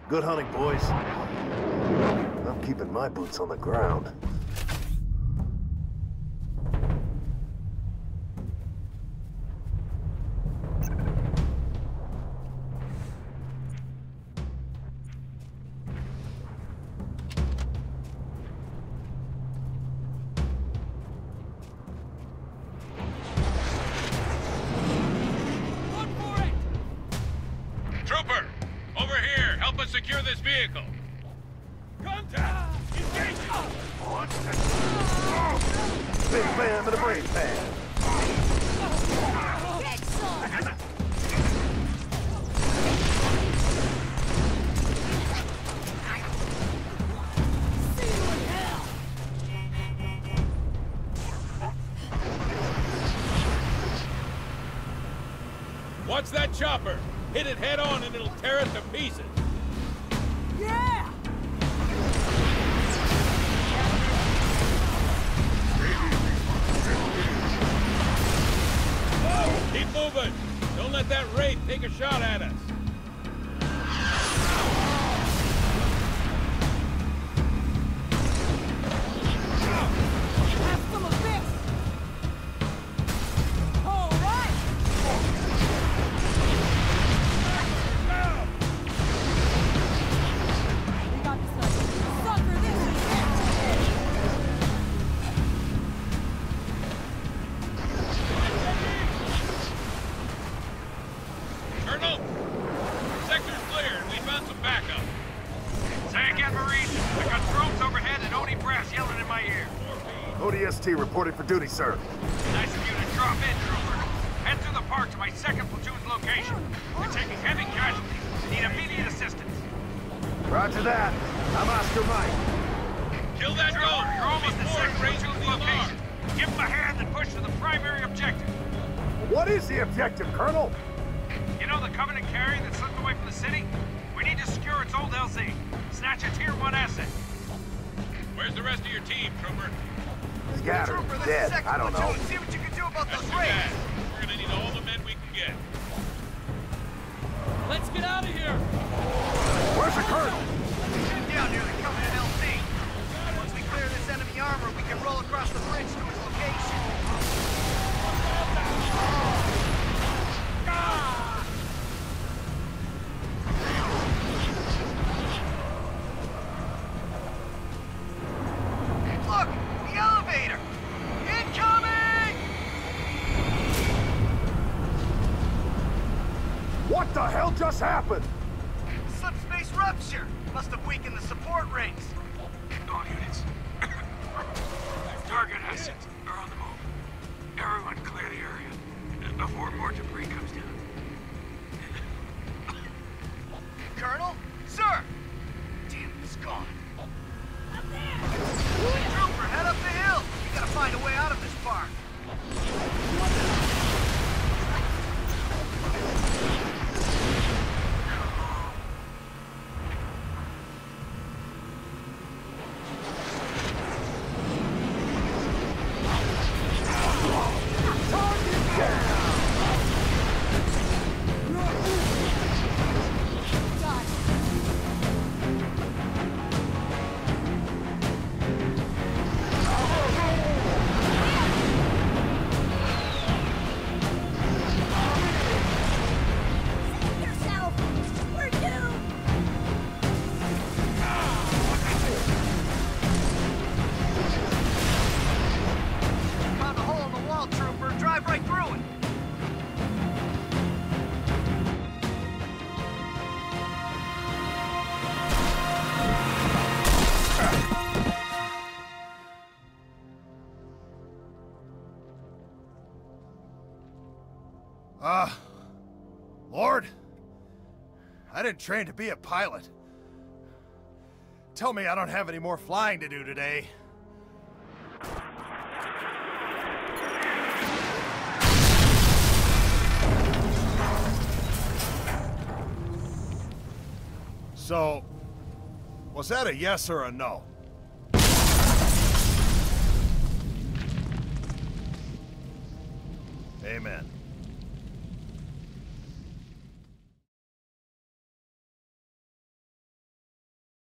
Good hunting, boys. I'm keeping my boots on the ground. Secure this vehicle. Contact! Engage! Big fan and a brave fan. Watch that chopper. Hit it head on and it'll tear it to pieces. Yeah! Oh, keep moving. Don't let that wraith take a shot at us. Have some of this! All right! We got this one. Sucker this and Colonel, sector's clear and we found some backup. Say again, Marine. I got drones overhead and Oni brass yelling in my ear. ODST reporting for duty, sir. Nice of you to drop in, trooper. Head through the park to my 2nd platoon's location. We're taking heavy casualties. Need immediate assistance. Roger that. I'm Oscar Mike. Kill that Trooper, goat you're almost at before it 2nd raises platoon's the alarm. location. Give them a hand and push to the primary objective. What is the objective, Colonel? You know the Covenant carrier that slipped away from the city? We need to secure its old LZ. Snatch a Tier 1 asset. Where's the rest of your team, trooper? Scattered, dead, I don't know. See what you can do about That's those too raids. bad. We're gonna need all the men we can get. let's get out of here! Where's the Colonel? Get down near the Covenant LZ. Once we clear this enemy armor, we can roll across the bridge to its location. Look! The elevator! Incoming! What the hell just happened? Subspace rupture! Must have weakened the support rings. All units. Target assets are on the move. Everyone clear the area before more debris comes down. Colonel? Sir! Damn, it's gone. Trooper, head up the hill! We gotta find a way out of this park. Found a hole in the wall, trooper. Drive right through it. Lord, I didn't train to be a pilot. Tell me I don't have any more flying to do today. So, was that a yes or a no? Amen.